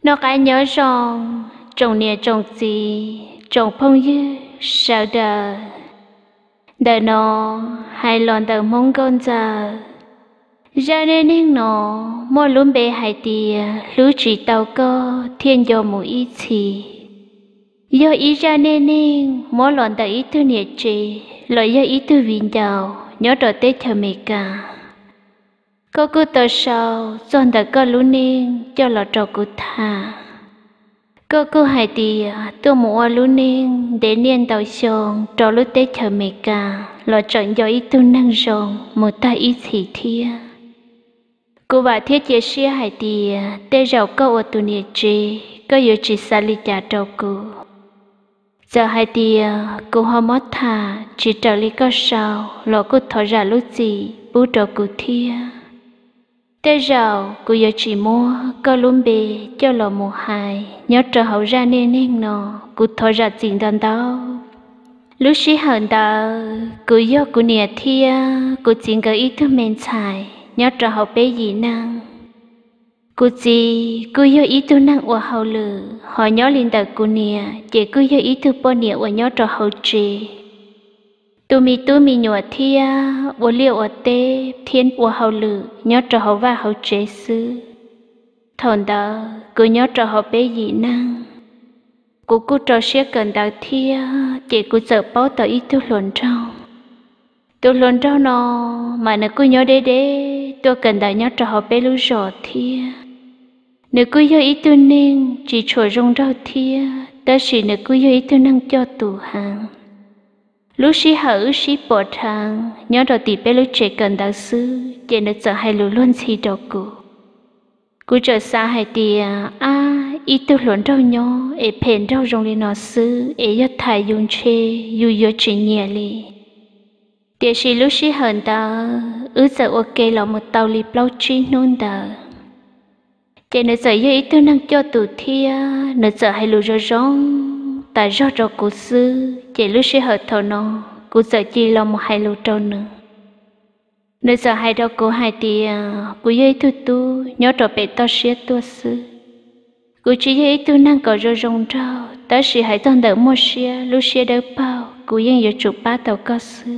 Nó cái nhớ rằng trồng nè trồng gì trồng phong như sao đời đời nó hay lon đời mong con giờ nên nó mỗi luôn bề hai tia lũ chỉ tàu co thiên do một ý chỉ do ý ra nên mỗi lon đời ý tư nè chỉ lợi do ý tư viên đầu nhớ rồi tết chờ mẹ cả có cứ tờ sau dọn đời có lũ nên cho lọ trò cụ thà cô hai tia tôi mua luôn nên để niên tàu sông trò lúc tết chờ mẹ cả lọ chọn do ý tu năng rồng một ta ý chỉ thia cô bà thiết chia sẻ hai tia tê giàu có ở tu nhiệt trí có yếu chỉ xa li trả trâu cô giờ hai tia cô hoa mót thà chỉ trở li có sao lọ cô thở ra lúc gì bố trò cô thia tê giàu cô yếu chỉ mua có luôn bề cho lọ mùa hai nhớ trở hậu ra nên nó cô thở ra chuyện đàn đó lúc xí hận đó cô yếu cô nhiệt thia cô chuyện cái ý thức men xài nhớ trở hậu bé gì năng cô gì cô yếu ý thức năng của hậu lử họ nhớ lên đời cô nhiệt chỉ cô yếu ý thức bao nhiêu của nhớ trở hậu trì tu mi nhọ thia wo liu ở tê thiên của hậu lử nhớ trở hậu và hậu chế sư thằng đó cô nhớ trở hậu bé gì năng cô trò xe cần đạo thia chỉ cô sợ bao tờ ý thức luồn trâu nó mà nếu cô nhớ đế tôi cần đạo nhớ trở hậu bé lú rò thia nếu cô nhớ ý tôi nên chỉ chùa rong rau thia ta chỉ nếu cô nhớ ý tôi năng cho tù hàng lúc xí hở xí bỏ thang nhớ đầu tì bé lúc trẻ cần đạo sư chỉ nếu sợ hay lú luôn xí đầu cô trở xa hai tia ý tôi luận rau nhỏ ế phèn rau rong lên nó sư ế yết thải dùng chê yu yu chỉ nhẹ li để xí lúc xí hờn ta giờ ok là một tàu lip lâu chi nôn ta chỉ nếu sợ ý tôi năng cho tụ thia nếu sợ hay lú rau rong tại do trò cô sư chỉ lúc xí hở thầu nó cô sợ chi là một hai lú trâu nữa nếu sợ hai đâu cô hai tia cô dây tu nhớ trò bé to xía tua sư cô chỉ dây tu năng có rau rong rau ta chỉ hãy toàn đỡ mua xía lúc xía đỡ bao cô yên giờ chụp ba tàu cao sư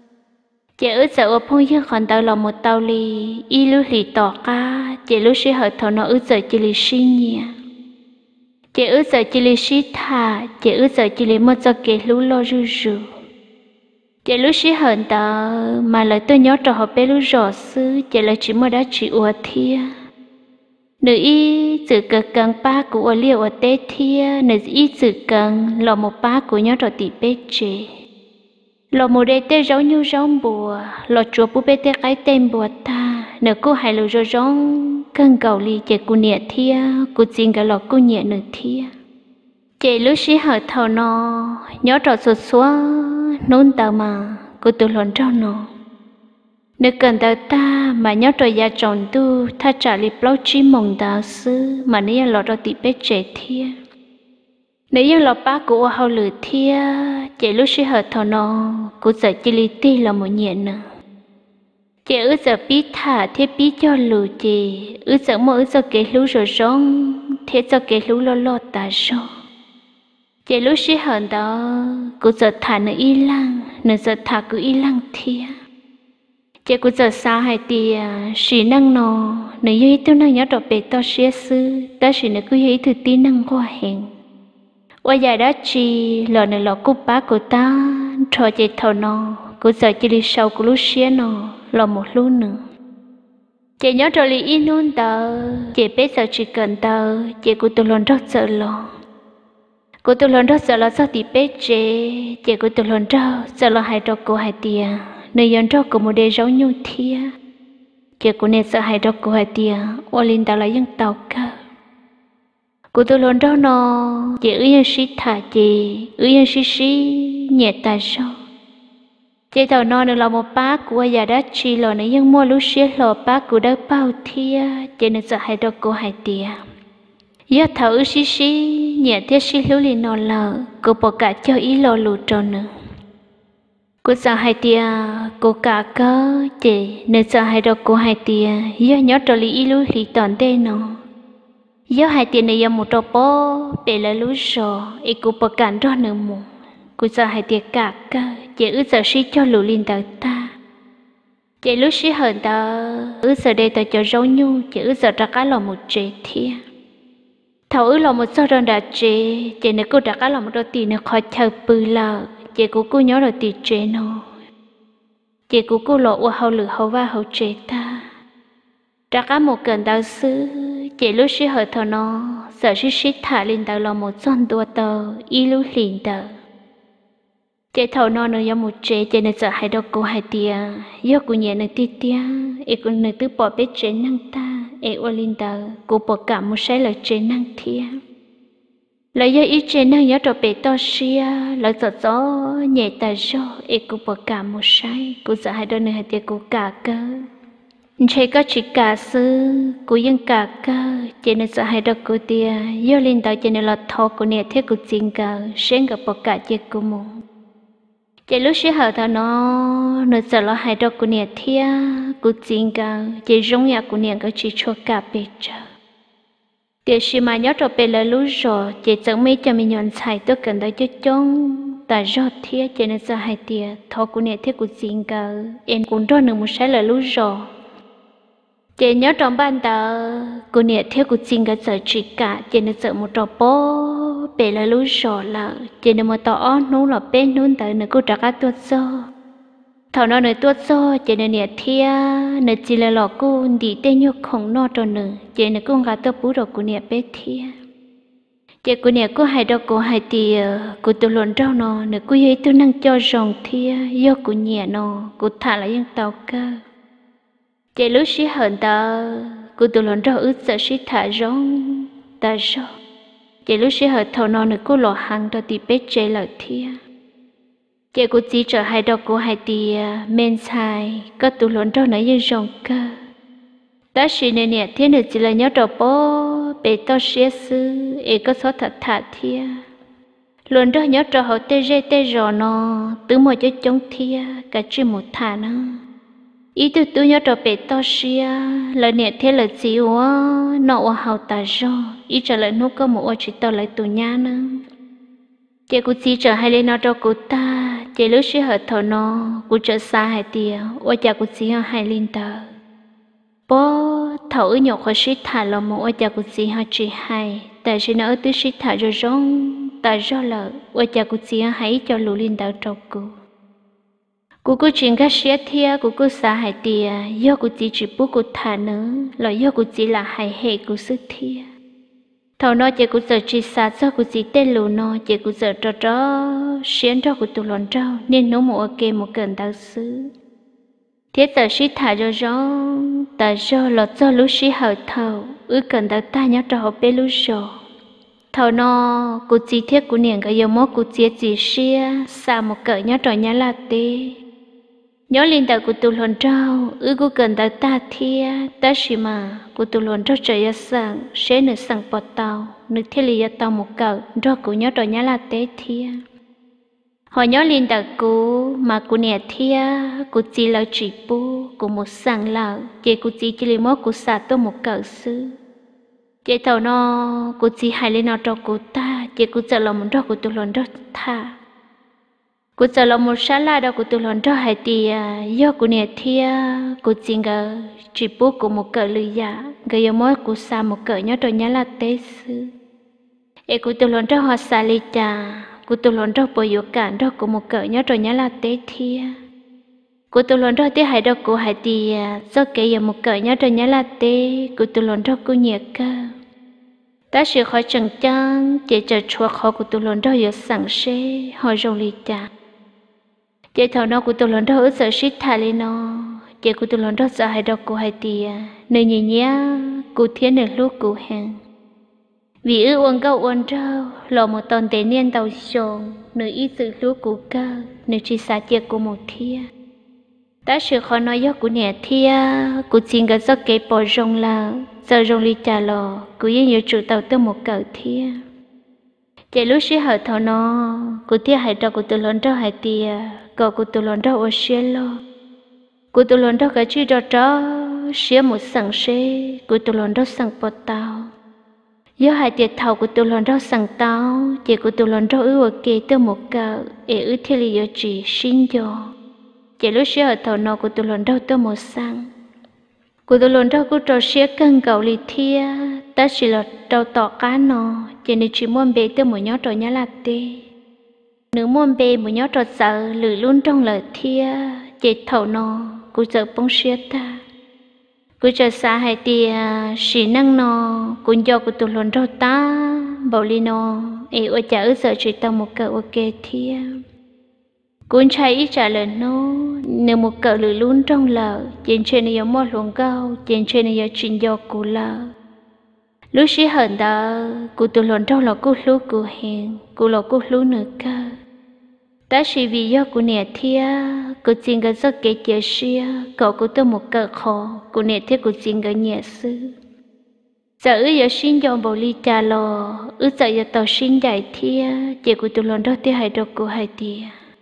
chỉ ước sợ ở phong yên còn tàu là một tàu lì y lúc lì tỏ ca chỉ lúc xía hở thầu nó ước sợ chỉ lì xí nhẹ chỉ ước sợ chỉ lì xí thà chỉ ước sợ chỉ lì một giờ kể lú lo rù chỉ lúc xí hận ta mà lại tôi nhớ trò họ bé lúc rõ sư chỉ là chỉ mới đã chỉ ủa thia nữ y sự cần ba của ủa liều ở tết thia nữ y sự cần là một ba của nhớ trò tỷ bé chế là một đề tê giống như giống bùa là chùa bố bé tê cái tên bùa ta nữ cô hay lù rồi giống cần cầu ly chỉ cô nhẹ thia cô xin cái lọ cô nhẹ nữ thia chỉ lúc xí hở thầu nó nhớ trò sụt xuống nôn tàu mà cô tự luận trao nó nếu cần tàu ta mà nhớ trò gia chồng tu tha trả lịp lâu chi mong đạo sư mà nếu lọ ra tị bé trẻ thia nếu lọ ba của hậu lử thia chỉ lúc xí hở thầu nó cô sợ chỉ li ti là một nhẹ nữa chỉ ước sợ bí thả thế bí cho lù chỉ ước sợ mỗi ước sợ kế lú rồi rong thế sợ kế lú lo ta rồi chỉ lúc xí hận đó cô sợ thả nữ y lăng nữ sợ thả cứ y lăng thia chỉ cô sợ xa hai tia xí năng nó nữ y tôi năng nhớ đọc bề to xía sư ta xí nữ cứ y từ tí năng qua hẹn qua dài đó chi lò nữ lò cúp bá của ta trò chỉ thầu nó cô sợ chỉ đi sau của lúc xía nó lò một lúc nữa chỉ nhớ trò lý y nôn tờ chỉ biết sợ chỉ cần tờ chỉ cô tôi luôn rất sợ lo cô tôi luôn rất sợ là sao thì bé chế chị cô tôi luôn rất sợ là hai trò cô hai tia nơi dân trò cô một đề giống như thia chị cô nên sợ hai trò cô hai tia ô linh tao là dân tàu cơ cô tôi luôn rất nó chị ư dân sĩ thả chị ư dân sĩ nhẹ tài sao chị thầu nó được là một bác của già đã chi lò nơi dân mua lú xía lò bác của đỡ bao thia chị nên sợ hai trò cô hai tia giờ thở xí nhẹ thiết xí lưu lì nọ lờ cô bỏ cả cho ý lo lù trò nữa cô sợ hai tia cô cả cơ chị nên sợ hai đứa cô hai tia giờ nhớ trò lì ý lưu lì toàn tê nó Yếu hai tiền này một trò bó bể là lũ sò ý cụ bỏ cản đó nửa mù cụ giờ hai tiền cả cơ chỉ ước giờ sĩ cho lũ linh tờ ta chỉ lúc sĩ hờn tờ ước giờ đây tờ cho rau nhu chỉ ước giờ ra cá lò một chế thiên thầu ước lò một sao đơn đã chế chỉ nếu cô ra cá lò một đôi tì nó khỏi chờ bự lờ chỉ cô nhớ rồi tì chế nó chỉ cô lộ qua hậu lửa hậu va hậu chế ta ra cá một cần đào sư chỉ lúc sĩ hờn thầu nó sợ sĩ thả linh tờ lò một son tua tờ y lúc linh tờ chế thầu nó nữa một chế chế nên sợ hai đứa cô hai tia do cô nhẹ nên tia tia ấy cô nên tự bỏ biết chế năng ta ấy ô linh tờ cô bỏ cả một sai lời chế năng thia lời do ý chế năng nhớ trò bể to xia lời sợ gió nhẹ ta do ấy cô bỏ cả một sai cô sợ hai đứa nữa hai tia cô cả cơ chế có chỉ cả sư cô yên cả cơ chế nên sợ hai đứa cô tia do linh tờ chế nên là thọ cô nhẹ thế cô chính cơ sen gặp bỏ cả chế cô mù chỉ lúc xưa hở thà nó sợ lo hai đứa của nè thia của chính cả chỉ giống như của nè cái chỉ cho cả bây giờ để khi mà nhớ cho bây giờ lúc rồi chỉ chẳng mấy cho mình nhận sai tôi cần tới cho chung ta rót thia chỉ nên sợ hai tia thọ của nè thia của chính cả em cũng đó nữa một sai là lúc rồi chỉ nhớ trong ban tờ của nè thia của chính cả sợ chỉ cả chỉ nên sợ một trò bó bể là lúa sò là chỉ nên một tỏ nú là bên nún tới nữa cô trả cá tuột so thầu nó nữa tuột so chỉ nên nhiệt thia nữa chỉ là lọ cô đi tên nhục không no cho nữa chỉ nên cô gạt tuột bú đồ cô nhiệt bé thia chỉ cô nhiệt cô hai đồ cô hai tìa cô tụi luận rau nó nữa cô ấy tôi năng cho rồng thia do cô nhiệt nó cô thả lại những tàu cơ chỉ lúc xí hận ta cô tụi luận rau ướt sợ xí thả rong ta rong chỉ lúc xưa hợp thầu nó nữa cô lọ hàng đó thì bé chế lợi thia chỉ cô chỉ trở hai đọc cô hai tì men xài có tụ luận đâu nãy như rồng cơ ta chỉ nên nè thiên được chỉ là nhớ đọc bó bé to xía sư ấy có số thật thà thia luận đó nhớ trò hậu tê rò nó từ một chỗ chống thia cả chỉ một thà nó ý tôi nhớ trò bé to xía lời nè thế là gì quá nọ qua hậu ta rò ý trả lời nó có một chỉ tao lại tụ nhá nữa chị cũng chỉ trở hay lên nó cho cô ta chị lúc xưa hợp thầu nó cũng trở xa hai tia ôi cha cũng chỉ hai lên tờ bố thầu ở nhọc khỏi xích thả là một ôi cha cũng chỉ chỉ hai tại vì nó ở từ xích thả rồi rong tại do là ôi cha cũng chỉ hai cho lũ lên tờ cho cô chuyện các xía thia cô xa hai tia do cô chỉ bố cô thả nữa là do cô chỉ là hai hệ cô sức thia thầu nó chỉ cũng sợ chỉ xa cho cũng chỉ tên lù nó chỉ cũng sợ cho xuyên cho của tụi lon trâu nên nó một ok một cần đạo sư thế giờ sĩ thả cho gió tại do lọt cho lũ sĩ hở thầu cần đạo ta nhớ cho họ bé lũ sò thầu nó cũng chỉ thiết của niềng cái dòng mốt cũng chỉ xia xa một cỡ nhớ trò nhớ là tê nhớ linh đạo của tụi lon trâu cũng cần đạo ta thia ta chỉ mà của tụi lon trâu trời sang sẽ nửa sang bọt tàu nửa thiết lý tàu một cỡ do của nhớ trò nhớ là tê thia họ nhớ linh đạo của mà của nè thia của chỉ là chỉ bu của một sang lão chỉ của chỉ là mốt của xa tôi một cỡ sư chỉ thầu nó của chỉ hai lên nó cho của ta chỉ của sợ lòng đó của tụi lon trâu tha cô chờ là một sáng lại đó của tụi lon cho hai tia do của nè thia của chính cái chỉ bố của một cỡ lười giả cái giống mỗi của xa một cỡ nhớ rồi nhớ là tế sư ấy của tụi lon cho họ xa lì trà của tụi lon cho bồi dưỡng cản đó của một cỡ nhớ rồi nhớ là tế thia của tụi lon cho tế hai đó của hai tia do cái giống một cỡ nhớ rồi nhớ là tế của tụi lon cho cô nhiệt cơ ta sẽ khỏi chẳng chăng chỉ chờ chua khó của tụi lon cho giờ sẵn sẽ họ rong lì trà chị thầu nó của tụi lon đó ở sợ shit thà lên nó chị của tụi lon đó sợ hai đọc của hai tia nơi nhỉ nhá của thiên nửa lúc của hàng vì uống gạo uống rau lò một tuần tế niên tàu sồn nửa ít sự lúc của cơ nửa chỉ xa chị của một thia ta sự khó nói do của nè thia của chính cái giấc kế bỏ rong là giờ rong ly trà lò của yên nhiều chủ tàu tới một cỡ thia chị lúc xí hở thầu nó của thia hai đọc của tụi lon đó hai tia cậu của tụi lon đó ở xía lo của tụi lon đó cái chữ đó xía một sẵn xế của tụi lon đó sẵn bọt tàu do hai tiệt thầu của tôi lần đó sẵn tao chỉ của tôi lần đó ở kề tôi một cờ ở thiên lý ở chỉ xin cho chỉ lúc xưa ở thầu nọ của tôi lần đó tôi một sang của tôi lần đó của trò xía cân cầu lì thia ta chỉ là trâu tọ cá nọ chỉ nên chỉ muốn bê tôi một nhót trò nhá là tê nếu muốn bê một nhót trò sợ lử luôn trong lời thia chỉ thầu nọ của giờ bông xía ta của giờ xa hai tia xí năng nọ cũng do của tôi lần đó ta bảo li nọ ở chả ở giờ chỉ tao một cờ ok thia cũng chạy ít trả lời nó nếu một cờ lử luôn trong lờ trên này có một luồng cao trên này có chuyện do cụ lờ lúc xí hận đó cụ tôi lần trong là cụ lúc cụ hẹn cụ là cụ lúc nữa cơ ta chỉ vì do cụ nè thia cụ chính cái giấc kế chia xia cậu cụ tôi một cờ khó cụ nè thia cụ chính cái nhẹ sư giờ ư giờ xin cho bảo ly trà lò ư giờ giờ tàu xin giải thia chỉ cụ tôi lần đó thia hai đôi cụ hai tia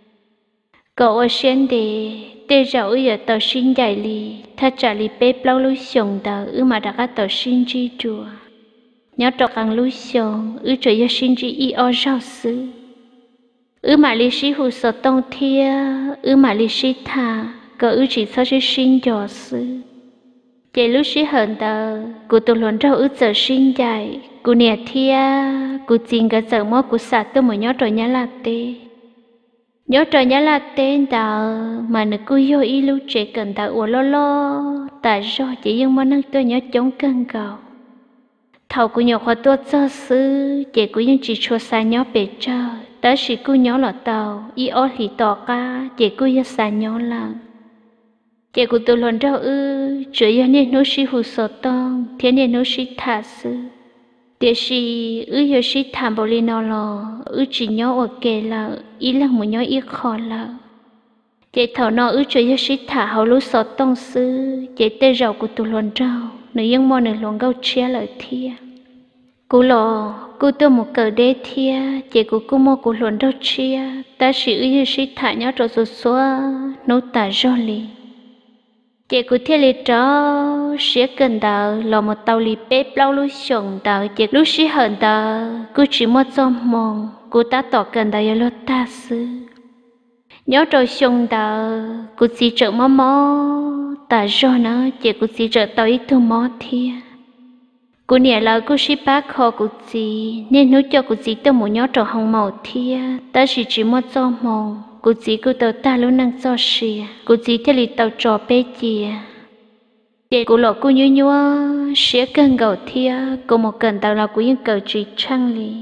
cậu ở sen để tê rau ư giờ tàu xin giải ly ta trả ly bếp lau lúi sòng tàu ư mà đã có tàu xin chi chùa nhớ trọ càng lúi sòng ư trời giờ xin chi y o rau sư mà lý sĩ hù sợ tông thia mà lý sĩ thà cậu chỉ sao chỉ xin cho sư chỉ lúc sĩ hận tờ cụ tôi luôn rau giờ xin dài cụ nè thia cụ chính cái giờ mò cụ sạt tôi mới nhớ trò nhá là tê nhớ trò nhá là tên tờ mà nó cứ vô ý lúc trẻ cần tờ ủa lo tại do chỉ nhưng mà năng tôi nhớ chống cân cầu thầu của nhỏ khoa tôi cho sư chỉ của những chỉ cho xa nhỏ bể trời ta chỉ cứ nhỏ là tàu y ó thì tỏ ca chỉ cứ như xa nhỏ là chỉ của tôi lần đầu chỉ như nên nó chỉ hù sợ tông thế nên nó chỉ thả sư để chỉ giờ chỉ thảm bảo lên nó là chỉ nhỏ ở kề là ý là một nhỏ ít khó là chỉ thầu nó chỉ như chỉ thả hậu lú sợ tông sư chỉ tê rau của tôi lần đầu nếu những món này luôn gấu chia lợi thia cô lò cô tôi một cờ đê thia chỉ cô mua cô luôn đâu chia ta chỉ như chỉ thả nhớ rồi rồi xóa nấu tả rau lì chỉ cô thiết lì đó sẽ cần đào lò một tàu lì bếp lau lúi sòng đào chỉ lúc chỉ hận đào cô chỉ mua cho mong cô ta tỏ cần đào giờ ta sư nhớ rồi sòng đào cô chỉ trợ mò tả rau nó chỉ cô chỉ trợ tàu ít thu mò thia cô nè là cô ship bác họ cô gì nên nói cho cô gì tôi muốn nhớ trò hồng màu thia ta chỉ muốn cho mong cô gì cô tàu ta luôn năng cho xìa cô gì thế thì tàu trò bé chìa để cô lọ cô nhua sẽ cần gạo thia cô một cần tàu là cô những cầu chỉ trăng lì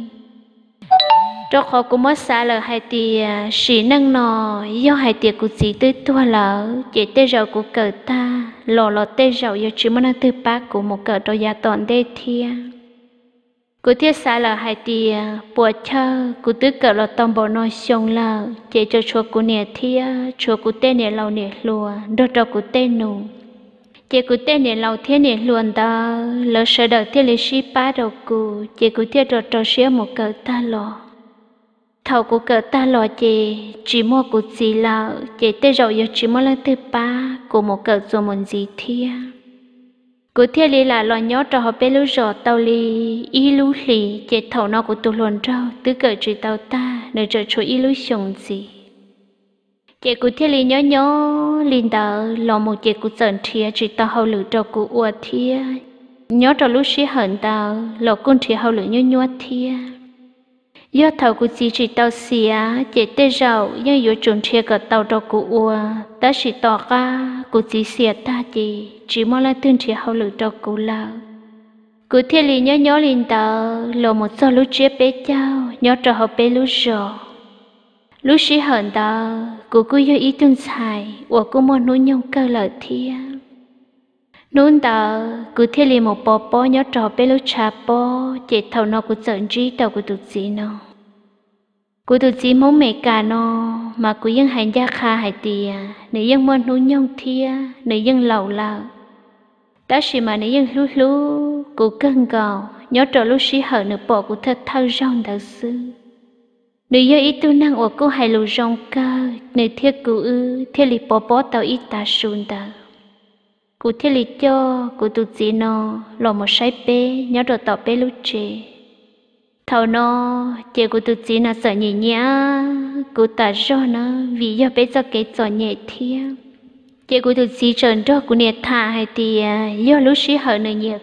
cho họ cô mất xa là hai tia xì năng nò do hai tia cô gì tới tua lỡ chỉ tê rau của cờ ta lò tê rau giờ chỉ muốn ăn từ bác của một cờ trò gia toàn đê thia cô thiết xa là hai tia bùa chơ cô tứ cờ lò tông bò nói xong lờ chỉ cho chùa cô nè thia chùa cô tê nè lâu nè lùa đôi trò cô tê nụ chỉ cô tê nè lâu thế nè luôn đó lỡ sợ đợt thế lì xí bá đầu cô chỉ cô thiết trò xía một cờ ta lò thầu của cờ ta lò chỉ mua của gì là chỉ tê rau giờ chỉ mua lên từ ba của một cờ rồi một gì thia của thia li là lò nhót trò họ bé lú rò tàu li y lú lì chỉ thầu nó của tôi luôn rau tứ cờ chỉ tàu ta nơi chờ chuối y lú sòng gì chỉ của thia li nhó linh đờ lò một chỉ của sờn thia chỉ tàu hậu lử trò của ua thia nhót trò lú xí hận tàu lò côn thia hậu lử nhó thia do thầu của chị chỉ tàu xìa chỉ tê rau nhưng yếu chuẩn chia cả tàu trò của ua ta chỉ tỏ ca của chị xìa ta chỉ mong là tương chia hậu lử trò của là của thiên lý nhớ linh tàu lò một số lúc chia bé cháu nhớ trò học bé lúc rò lúc xí hận tàu của cô yêu ý tương xài của cô muốn nuôi nhung cơ lợi thia nôn tàu của thiên lý một bò nhớ trò bé lúc trà bò chỉ thầu nó của trận trí tàu của tụt gì nó của tụt gì mong mẹ cả nó mà của dân hành gia kha hải tìa nếu dân muốn nuôi nhung thia nếu dân lầu lầu đó chỉ mà nếu dân lú lú của cơn gò nhớ trò lúc xí hận nửa bỏ của thật thâu rong đạo sư nếu dân ý tu năng của cô hay lù rong cơ nếu thiết của thiên lý bò tàu ít ta sùn tàu cụ thiết lý cho cụ tụt gì nó lò một sai bé nhớ đồ tỏ bé lúc trẻ thầu nó chị cụ tụt gì nó sợ nhỉ nhá cụ ta cho nó vì do bé cho cái trò nhẹ thiêng chị cụ tụt gì trơn đó cụ nè thả hay thì do lúc xí hở nữa nhẹ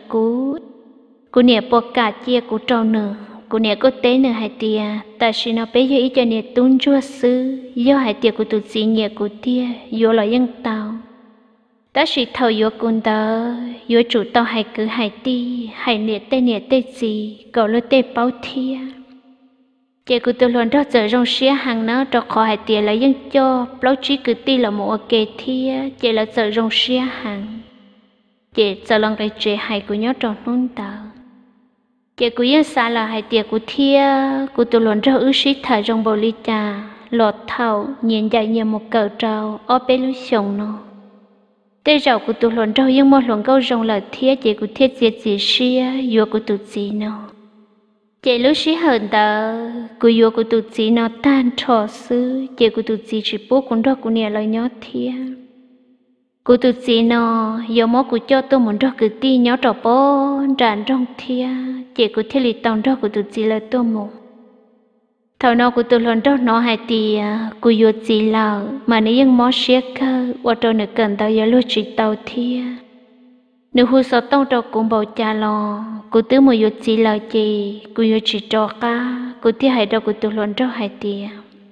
cụ nè bỏ cả chia cụ trâu nữa cụ nè có tế nữa hay thì ta chỉ nó bé do ý cho nè tung chua sư do hay thì cụ tụt gì nhẹ cụ tia do là dân tàu ta chỉ thầu yo cún đó yo chủ tao hay cứ hay ti hay nè tê gì cậu lơ tê bao thia chị cứ tôi luôn đó giờ trong xía hàng nó cho khó hay tiền là dân cho bao chí cứ ti là một kê thia chị là giờ trong xía hàng chị giờ lần cái chị hay của nhớ trong nôn tao chị cứ yên xa là hay tiền của thia của tôi luôn đó ước sĩ thả trong bầu ly trà lọt thầu nhìn dài như một cờ trâu ở bên lối sông nó tê rau của tụi luận rau nhưng mà luận câu rong là thiết chị của thiết diệt gì xia vua của tụi gì nó chị lúc xí hơn ta của vua của tụi gì nó tan trò sư chị của tụi gì chỉ bố cũng đó của nè lời nhớ thiết của tụi gì nó giờ mó của cho tôi muốn đó cứ ti nhớ trò bố tràn trong thiết chị của thiết lý tòng đó của tụi gì là tôi muốn thầu nó của tôi lần đó nó hay thì của yo gì là mà nếu những món xé cơ và tôi nữa cần tao giờ lúc chỉ tao thia nếu hú sợ tao đâu cũng bảo cha lo của tứ một yo gì là gì của yo chỉ cho cá của thia hay đâu của tôi lần đó hay thì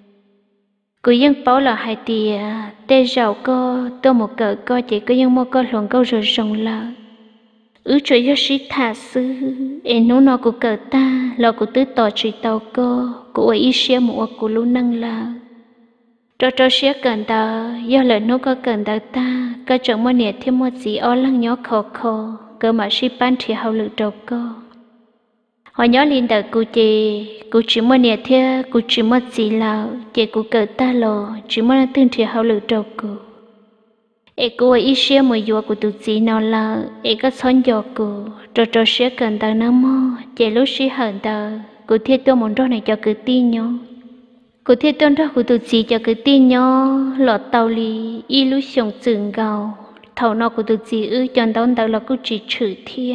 của những bảo là hay thì tê giàu co tôi một cỡ co chỉ có những mua co lần câu rồi rong là chơi yo sĩ thả sư em nó của cờ ta lo của tứ tỏ chỉ tàu co của ý xia một của lu năng là cho xia cần ta do lời nó có cần ta có chẳng mua nhiệt thêm một gì ó lăng nhỏ khó cơ mà sĩ ban thì hậu lực đầu co họ nhớ liên đời cụ chỉ mua nhiệt thêm cụ chỉ mua gì là chỉ cụ cờ ta lo chỉ mua tương thì hậu lực đầu cụ cô ấy xia mùi dùa của tụi chị nào là có son dò của cho xia cần tao nó mò chạy lúc xia hận tao của thiết tôi muốn đó này cho cứ tin nhau của thiết tôi đó của tụi chị cho cứ tin nhau lọt tàu li y lúc sống trường gạo thầu nó của tụi chị chọn tao là cô chỉ chửi thia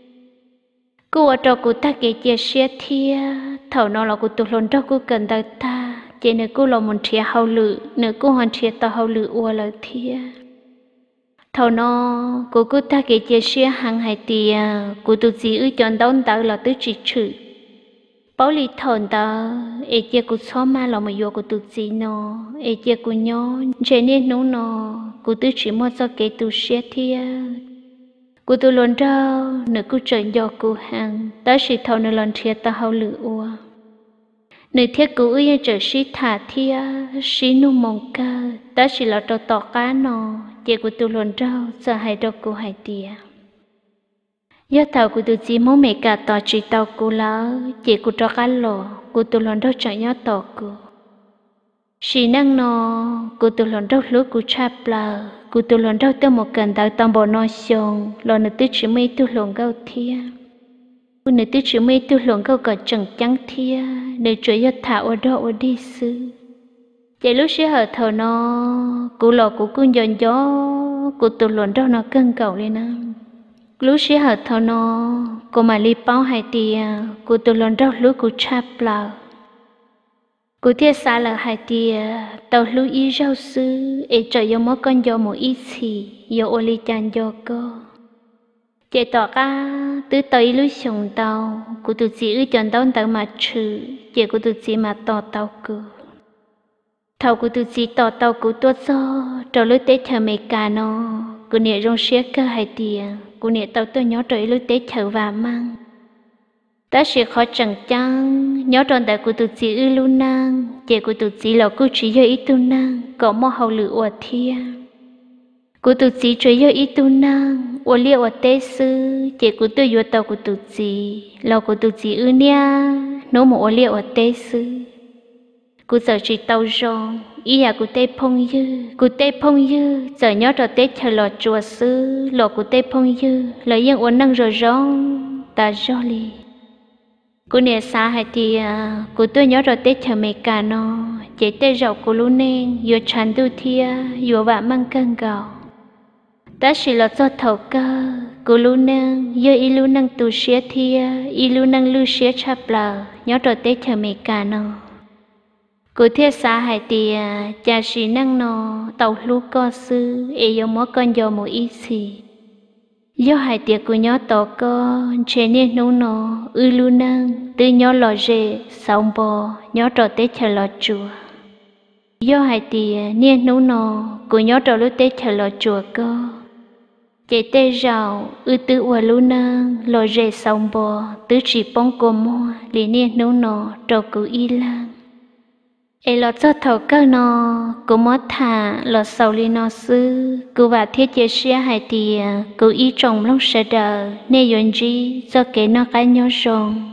cô ở trong của ta kể chia xia thia thầu nó là của tụi lần đó cô cần tao ta chỉ nếu cô là một chia hậu lự nếu cô hoàn chia tao hậu lự ua là thia thầu nó cô ta kể chia sẻ hàng hai tia cô tụi chị chọn đón tao là tứ chỉ chữ bảo lý thòn ta chia cô xóa ma là một vô của tụi chị nó chia cô nhỏ chế nên nó cô tứ chỉ mua cho cái tụi xe thia cô tụi lần đâu nữa cô trở do cô hàng ta chỉ thầu nữa lần thiệt ta hậu lửa nơi thiết cô trở sĩ thả thia sĩ nu mong ca ta chỉ là trò tỏ cá nó chị của tôi luôn rau sợ hay đâu cô hay tìa do thầu của tôi chỉ muốn mẹ cả tỏ chỉ tao cô lá chị của trò cá lò của tôi luôn đâu chẳng nhớ tỏ cô sĩ năng nó của tôi luôn đâu lúc của chạp là của tôi luôn đâu tôi một cần tao tao bỏ nó xong lo nữa tôi chỉ mấy tôi luôn gạo thia nữa tôi chỉ mấy tôi luôn gạo cả chẳng trắng thia để chơi do thảo ở đó ở đi xứ chạy lúc xí hở thầu nó cụ lò cụ cún giòn gió cụ tụt luồn đâu nó cân cầu lên nè lúc xí hở thầu nó cụ mà li bao hai tia cụ tụt luồn đâu lúc cụ chạp là cụ thiết xa là hai tia tàu lúc ý rau sư trời do mỗi con do một ít xì do ô li chan do cơ chạy tỏ ca tứ tới lúc sống tàu cụ tụt chỉ chọn tàu tàu mà trừ chạy cụ tụt chỉ mà tỏ tàu cơ thầu của tụi chị tỏ tàu của tôi do trò lối tết chờ mấy cả nó của nè rong xé cơ hai tiền của nè tàu tôi nhớ trời lối tết chờ và mang ta sẽ khó chẳng chăng nhớ tròn tại của tụi chị luôn năng chị của tụi chị là cô chỉ do ý tu năng có mò hậu lửa ở thia của tụi chị chỉ do ý tu năng ở liệu ở tết sư chị của tôi vô tàu của tụi chị là của tụi chị nha nó một ở liệu ở tết sư cô giờ chỉ tàu rong ý của tây phong dư giờ nhớ rồi tết chờ lọ chùa sư lọ của tây phong dư lợi dân uốn năng rồi rong ta do li cô nè xa hay thì cô tôi nhớ rồi tết chờ mấy cả nó chỉ tết rau cô luôn nên vừa chăn tu thia vừa vạ mang cân gạo ta chỉ là cho thầu cơ cô lu nâng giờ y lu nâng tu xía thia y lu nâng lu xía chập lờ nhớ rồi tết chờ mì cả nó cô thiết xã hải tìa cha chỉ nâng nó tàu lu co sư e yo mó con yo một ít gì do hải tìa cô nhớ tàu co chế nên nấu nó lu nâng từ nhớ lò rề xong bò nhớ rồi tết chờ lò chùa do hải tìa nên nấu nó cô nhớ rồi lúc tết chờ lò chùa cơ chế tê rào tư ua lu nâng lò rề xong bò tứ chỉ bông cô mua lý nên nấu nó rồi cứ y lang ê lọ cho thầu cơ nó cô mất thả lọ sầu li nó sư cô và thiết chế xia hai tìa cô y trồng lông sợ đờ nê yun gì cho kế nó cái nhau rồng